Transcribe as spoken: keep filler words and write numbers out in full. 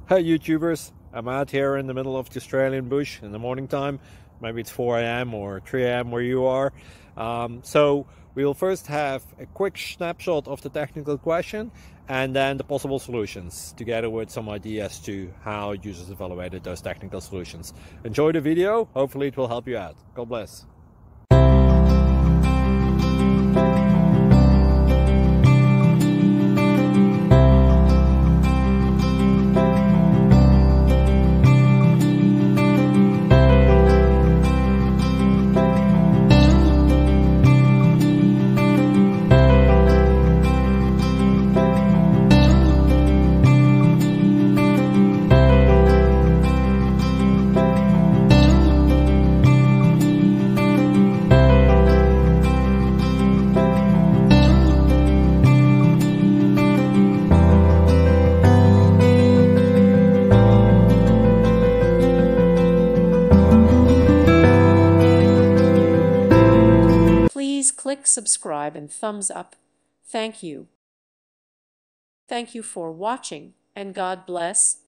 Hey YouTubers, I'm out here in the middle of the Australian bush in the morning time. Maybe it's four A M or three A M where you are. Um, so we'll first have a quick snapshot of the technical question and then the possible solutions, together with some ideas to how users evaluated those technical solutions. Enjoy the video, hopefully it will help you out. God bless. Please click subscribe and thumbs up. Thank you. Thank you for watching, and God bless.